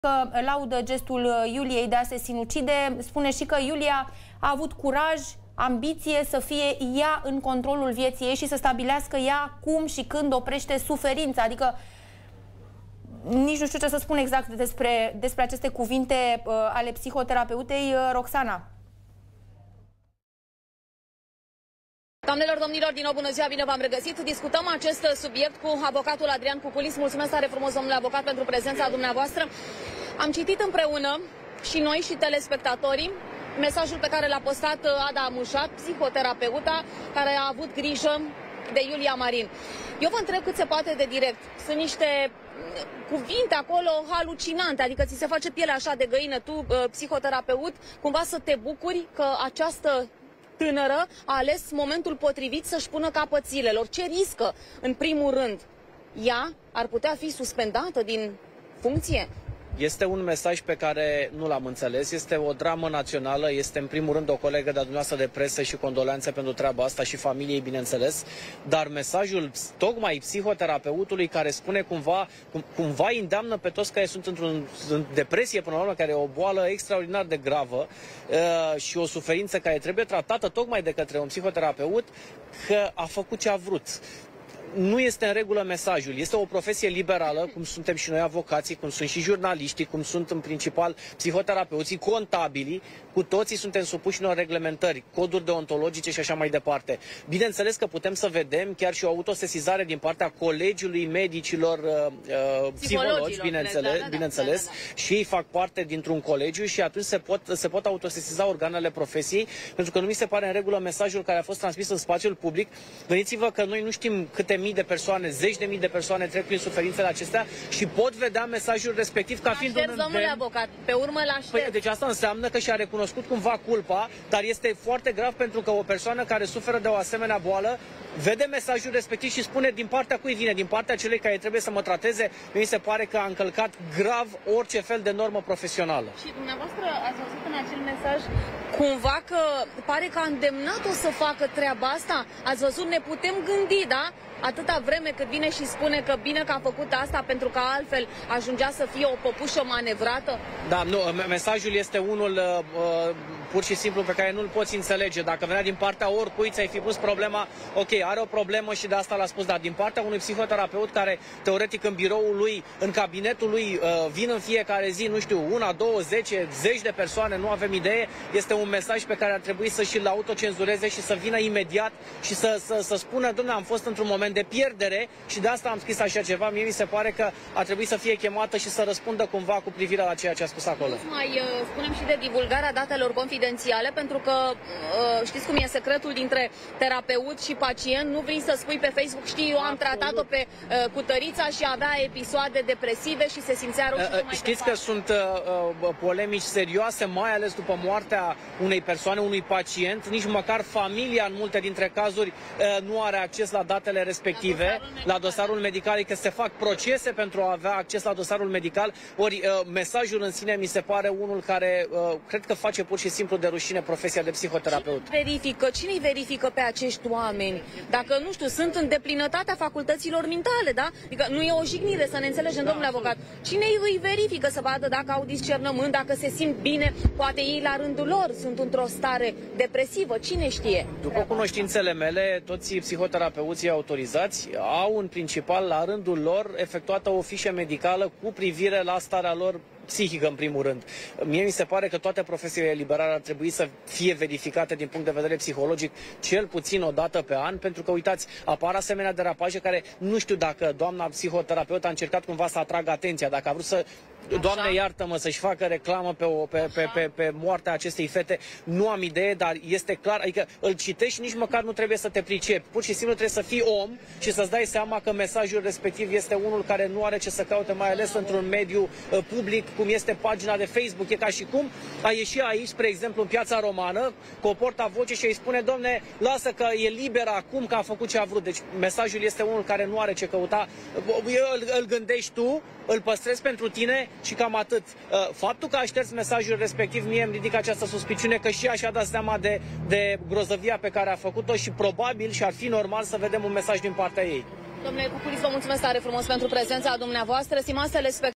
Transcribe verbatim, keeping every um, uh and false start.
Că laudă gestul Iuliei de a se sinucide, spune și că Iulia a avut curaj, ambiție să fie ea în controlul vieții ei și să stabilească ea cum și când oprește suferința. Adică nici nu știu ce să spun exact despre, despre aceste cuvinte uh, ale psihoterapeutei uh, Roxana. Doamnelor, domnilor, din nou bună ziua, bine v-am regăsit. Discutăm acest subiect cu avocatul Adrian Cuculis. Mulțumesc tare frumos, domnule avocat, pentru prezența dumneavoastră. Am citit împreună, și noi și telespectatorii, mesajul pe care l-a postat Ada Mușat, psihoterapeuta, care a avut grijă de Iulia Marin. Eu vă întreb cât se poate de direct. Sunt niște cuvinte acolo halucinante, adică ți se face pielea așa de găină, tu, psihoterapeut, cumva să te bucuri că această tânără a ales momentul potrivit să-și pună capăt zilelor. Ce riscă, în primul rând? Ea ar putea fi suspendată din funcție? Este un mesaj pe care nu l-am înțeles, este o dramă națională, este în primul rând o colegă de-a dumneavoastră de presă și condoleanțe pentru treaba asta și familiei, bineînțeles, dar mesajul tocmai psihoterapeutului care spune cumva, cum, cumva îndeamnă pe toți care sunt într-o depresie până la urmă, care e o boală extraordinar de gravă uh, și o suferință care trebuie tratată tocmai de către un psihoterapeut, că a făcut ce a vrut. Nu este în regulă mesajul. Este o profesie liberală, cum suntem și noi avocații, cum sunt și jurnaliștii, cum sunt în principal psihoterapeuții, contabili, cu toții suntem supuși unor reglementări, coduri deontologice și așa mai departe. Bineînțeles că putem să vedem chiar și o autosesizare din partea Colegiului Medicilor uh, Psihologi, bineînțeles, da, da, bineînțeles da, da, da. Și ei fac parte dintr-un colegiu și atunci se pot, se pot autosesiza organele profesiei, pentru că nu mi se pare în regulă mesajul care a fost transmis în spațiul public. Gândiți-vă că noi nu știm câte mii de persoane, zeci de mii de persoane trec prin suferințele acestea și pot vedea mesajul respectiv ca fiind un îndemn. Domnule avocat, pe urmă l-aștept. Păi, deci asta înseamnă că și-a recunoscut cumva culpa, dar este foarte grav pentru că o persoană care suferă de o asemenea boală vede mesajul respectiv și spune din partea cui vine, din partea celei care trebuie să mă trateze. Mi se pare că a încălcat grav orice fel de normă profesională. Și dumneavoastră ați văzut în acel mesaj cumva că pare că a îndemnat-o să facă treaba asta? Ați văzut, ne putem gândi, da? Atâta vreme cât vine și spune că bine că a făcut asta pentru că altfel ajungea să fie o păpușă manevrată? Da, nu, mesajul este unul uh, pur și simplu pe care nu-l poți înțelege. Dacă venea din partea oricui, ți-ai fi pus problema, ok, are o problemă și de asta l-a spus, dar din partea unui psihoterapeut care, teoretic, în biroul lui, în cabinetul lui, uh, vin în fiecare zi, nu știu, una, două, zece, zeci de persoane, nu avem idee, este un mesaj pe care ar trebui să și-l autocenzureze și să vină imediat și să, să, să spună, dom'le, am fost într-un moment de pierdere și de asta am scris așa ceva. Mie mi se pare că ar trebui să fie chemată și să răspundă cumva cu privire la ceea ce a spus acolo. Mai uh, spunem și de divulgarea datelor confidențiale, pentru că uh, știți cum e secretul dintre terapeut și pacient. Nu vrei să spui pe Facebook, știi, eu am tratat-o pe uh, cutărița și avea episoade depresive și se simțea rău. Uh, uh, știți că sunt uh, uh, polemici serioase, mai ales după moartea unei persoane, unui pacient. Nici măcar familia, în multe dintre cazuri, uh, nu are acces la datele respective. La dosarul medical, că se fac procese pentru a avea acces la dosarul medical, ori uh, mesajul în sine mi se pare unul care uh, cred că face pur și simplu de rușine profesia de psihoterapeut. Cine verifică? Cine îi verifică pe acești oameni? Dacă, nu știu, sunt în deplinătatea facultăților mentale, da? Adică nu e o jignire, să ne înțelegem, da, domnule avocat. Cine îi verifică să vadă dacă au discernământ, dacă se simt bine? Poate ei la rândul lor sunt într-o stare depresivă, cine știe? După cunoștințele mele, toți psihoterapeuții autorizați au în principal la rândul lor efectuată o fișă medicală cu privire la starea lor psihică, în primul rând. Mie mi se pare că toate profesiile liberale ar trebui să fie verificate din punct de vedere psihologic cel puțin o dată pe an, pentru că, uitați, apar asemenea derapaje care nu știu dacă doamna psihoterapeut a încercat cumva să atragă atenția, dacă a vrut să, Doamne iartă-mă, să-și facă reclamă pe, o, pe, pe, pe, pe moartea acestei fete, nu am idee, dar este clar, adică îl citești și nici măcar nu trebuie să te pricepi. Pur și simplu trebuie să fii om și să-ți dai seama că mesajul respectiv este unul care nu are ce să caute, mai ales într-un mediu uh, public, cum este pagina de Facebook. E ca și cum a ieși aici, spre exemplu, în Piața Romană, cu o portavoce și îi spune, domne, lasă că e liberă acum, că a făcut ce a vrut. Deci mesajul este unul care nu are ce căuta. Îl, îl gândești tu, îl păstrezi pentru tine și cam atât. Faptul că a șters mesajul respectiv, mie îmi ridică această suspiciune că și ea și-a dat seama de, de grozăvia pe care a făcut-o și probabil și ar fi normal să vedem un mesaj din partea ei. Domnule Cuculis, vă mulțumesc tare frumos pentru prezența dumneavoastră. Stimați telespectatori,